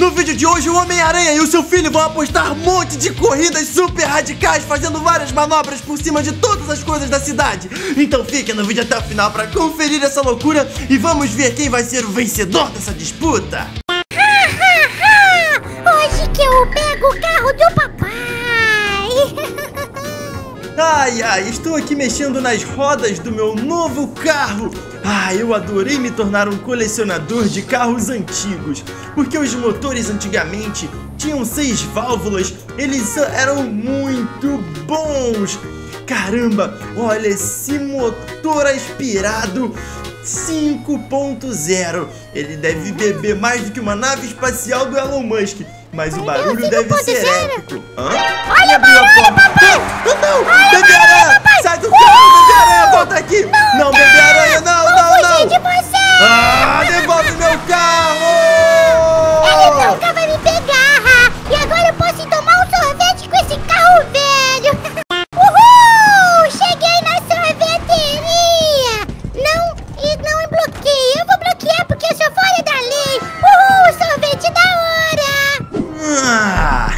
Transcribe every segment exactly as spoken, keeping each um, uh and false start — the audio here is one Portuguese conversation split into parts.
No vídeo de hoje, o Homem-Aranha e o seu filho vão apostar um monte de corridas super radicais, fazendo várias manobras por cima de todas as coisas da cidade. Então fique no vídeo até o final para conferir essa loucura e vamos ver quem vai ser o vencedor dessa disputa. Hoje que eu pego o carro do papai. Ai, ai, estou aqui mexendo nas rodas do meu novo carro. Ah, eu adorei me tornar um colecionador de carros antigos, porque os motores antigamente tinham seis válvulas, eles eram muito bons. Caramba, olha esse motor aspirado cinco ponto zero. Ele deve beber mais do que uma nave espacial do Elon Musk, mas o barulho deve ser épico. Hã? Olha o barulho, papai! Não, não! Olha Bebê o barulho, Aranha! papai! Sai do carro, Bebê Aranha! Volta aqui! Não, não Bebê Aranha, não, Vou não, fugir não! de você! Ah, devolve meu carro! Ele nunca vai me pegar! E agora eu posso ir tomar um sorvete com esse carro velho! Uhul! Cheguei na sorveteria! Não, e não bloqueei! Eu vou bloquear porque eu sou fora da lei! Uhul! Sorvete da hora! Ah.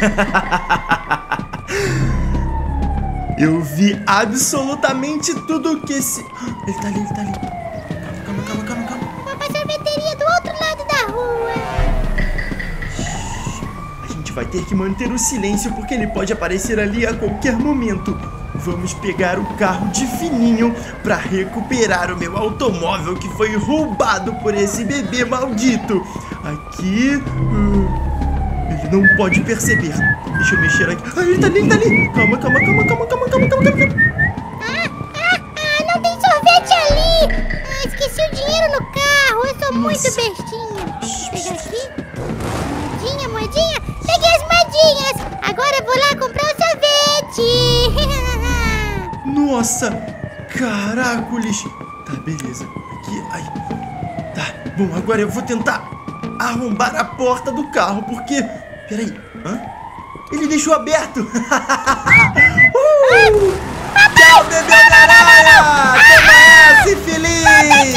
Eu vi absolutamente tudo que esse... Ele tá ali, ele tá ali. Calma, calma, calma, calma. Vou pra sorveteria do outro lado da rua. A gente vai ter que manter o silêncio porque ele pode aparecer ali a qualquer momento. Vamos pegar o carro de fininho pra recuperar o meu automóvel que foi roubado por esse bebê maldito. Aqui... Hum, ele não pode perceber. Deixa eu mexer aqui. Ah, ele tá ali, ele tá ali. Calma, calma, calma, calma, calma, calma, calma, calma. Ah, ah, ah, não tem sorvete ali. Ah, esqueci o dinheiro no carro. Eu sou muito Nossa. bestinha. Deixa eu pegar aqui. Moedinha, moedinha. Peguei as moedinhas. Agora eu vou lá comprar o sorvete. Nossa, caracoles. Tá, beleza. Aqui, ai. Tá, bom, agora eu vou tentar arrombar a porta do carro, porque... Peraí, hã? Ele deixou aberto. uh! Tchau, bebê Aranha! Toma essa, infeliz!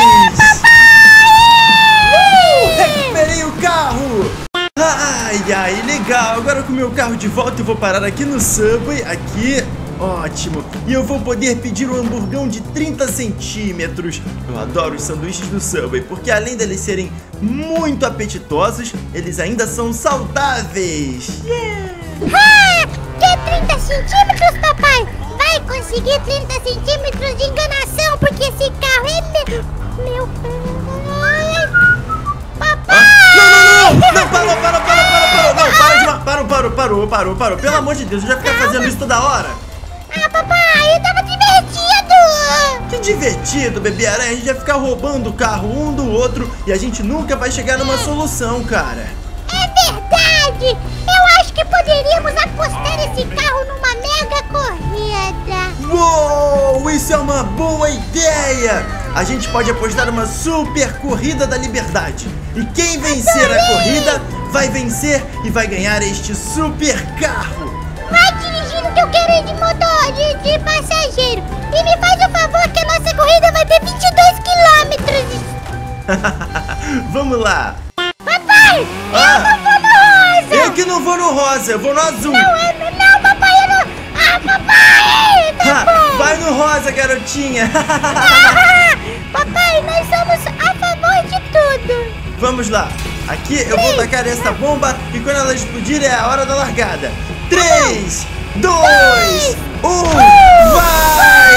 Uh! Recuperei o carro! Ai, ai, legal. Agora com o meu carro de volta eu vou parar aqui no Subway. Aqui... Ótimo! E eu vou poder pedir um hamburgão de trinta centímetros. Eu adoro os sanduíches do Subway, porque além deles serem muito apetitosos, eles ainda são saudáveis. Yeah! Ah, que trinta centímetros, papai? Vai conseguir trinta centímetros de enganação, porque esse carro é meu... Meu... Ai, papai! Ah, não, não, não! Não, parou, parou, parou, parou, parou! Não, para de... Parou, parou, parou, parou, parou! Pelo amor de Deus, eu já ficar fazendo isso toda hora! Ah, papai, eu tava divertido! Que divertido, bebê Aranha! A gente vai ficar roubando o carro um do outro e a gente nunca vai chegar numa solução, cara! É verdade! Eu acho que poderíamos apostar esse carro numa mega corrida! Uou! Isso é uma boa ideia! A gente pode apostar uma super corrida da liberdade. E quem vencer a corrida vai vencer e vai ganhar este super carro! Vai dirigindo que eu quero ir de motor, de, de passageiro. E me faz o favor que a nossa corrida vai ter vinte e dois quilômetros. Vamos lá. Papai, Ah, eu não vou no rosa. Eu que não vou no rosa, eu vou no azul. Não, eu, não, papai, eu não... Ah, papai, tá Ha, bom. vai no rosa, garotinha. Ah, papai, nós somos a favor de tudo. Vamos lá. Aqui eu vou tacar essa bomba e quando ela explodir é a hora da largada. três, dois, um, vai!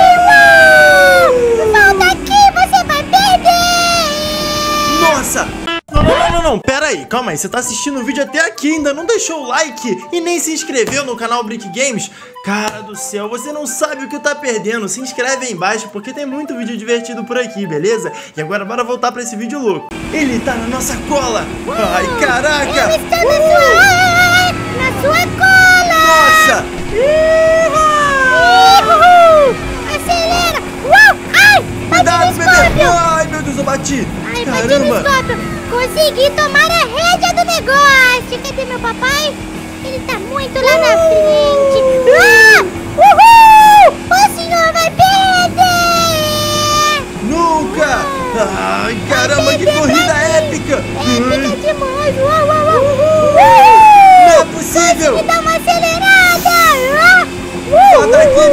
Volta aqui, você vai perder. Nossa! Não, não, não, não, não, pera aí, calma aí, você tá assistindo o vídeo até aqui, ainda não deixou o like e nem se inscreveu no canal Brick Games? Cara do céu, você não sabe o que tá perdendo, se inscreve aí embaixo porque tem muito vídeo divertido por aqui, beleza? E agora bora voltar pra esse vídeo louco. Ele tá na nossa cola! Ai, caraca! Ele está na sua... na sua cola! Nossa! Uhul! Acelera! Uau! Ai! Cuidado, Bati no bebê! Scorpion! Ai, meu Deus, eu bati! Ai, bati no Caramba! Scorpion! Consegui tomar a rédea do negócio! Cadê meu papai? Ele tá muito lá na frente! Ah! Uhul! O senhor vai perder! Nunca! Ai, caramba, que corrida épica! Épica demais! Uau, uau, uau!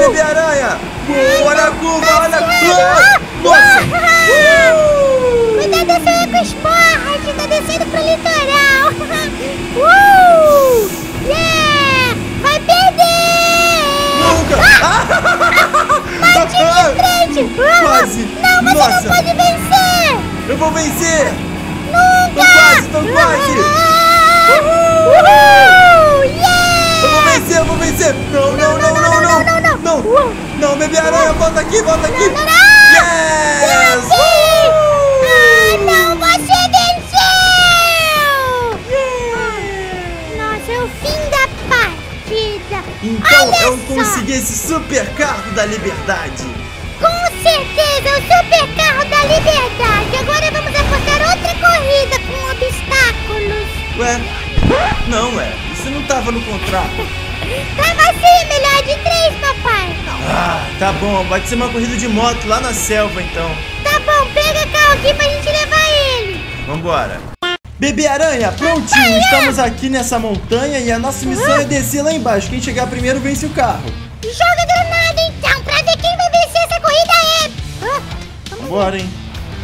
bebê aranha! Uh, olha a curva, olha a curva! Nossa! Uh! Cuidado dessa EcoSport, tá descendo pro litoral! Uh! Yeah! Vai perder! Nunca! Ah! Bate de frente! Quase! Não, você Nossa. não pode vencer! Eu vou vencer! Nunca! Tô quase, tô quase! Uhul! Yeah! Eu vou vencer, eu vou vencer! Não, não, não, não, não! não, não, Não! Uh. Não, bebê aranha, volta aqui, volta aqui! Não, não, não! Yes! Ah, não, você venceu! Nossa, é o fim da partida! Então Olha eu só. consegui esse super carro da liberdade! Com certeza, o super carro da liberdade! Agora vamos apostar outra corrida com obstáculos! Ué? Não, ué, isso não tava no contrato. Tava assim, melhor de três, papai! Ah, tá bom, vai ser uma corrida de moto lá na selva então. Tá bom, pega carro aqui pra gente levar ele! Vambora. Bebê aranha, prontinho, estamos aqui nessa montanha e a nossa missão é descer lá embaixo. Quem chegar primeiro vence o carro. Joga granada então, pra ver quem vai vencer essa corrida épica! Ah, Vambora, hein?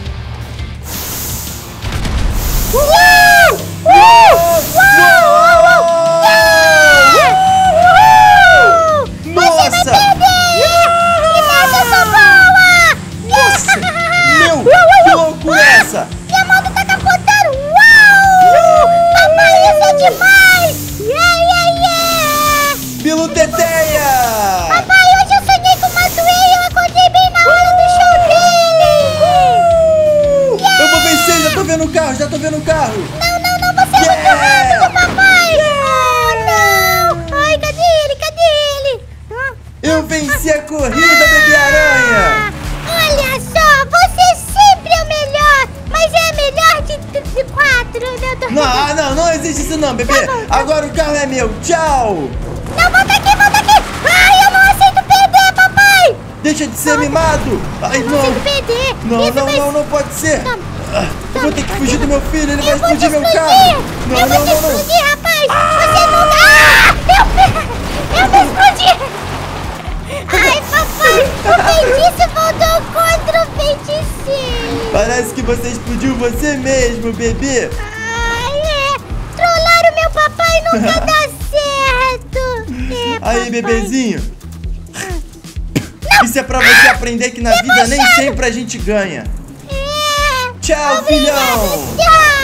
Uou! Uou! Uou! Você vai Nossa! perder! Que nada, eu sou boa! Nossa! Meu, que loucura é essa? Minha moto tá capotando! Uau! Papai, isso é demais! Yeah, yeah, yeah! Bilu Teteia! Papai, hoje eu sonhei com uma zoeira e eu acordei bem na hora do show dele! Yeah! Eu vou vencer, já tô vendo o carro, já tô vendo o carro! Não, não, não, você é muito Yeah! rápido, papai! Oh, não! Ai, cadê ele? Cadê ele? Ah, Eu venci a corrida, bebê aranha! olha só, você sempre é o melhor! Mas é melhor de, de, de quatro, meu Deus! Não, não, não existe isso não, bebê! Tá bom, tá Agora o carro é meu, tchau! Não, volta aqui, volta aqui! Ai, eu não aceito perder, papai! Deixa de ser mimado! Ai, Eu não aceito não! perder! Não, Isso não, vai- não, não pode ser! Toma, Ah, eu vou ter que fugir do meu filho, ele vai Eu vou te explodir meu explodir! carro! Não, eu não, vou te não, não! explodir, rapaz! Você não dá! Eu, eu me explodi! Ai, papai! O feitiço voltou contra o feiticeiro! Parece que você explodiu você mesmo, bebê! Ai, é! Trollar o meu papai nunca dá certo! É, Aí, papai. bebezinho! Isso é pra você aprender que na vida nem sempre a gente ganha! É! Tchau, Obrigada, filhão! tchau!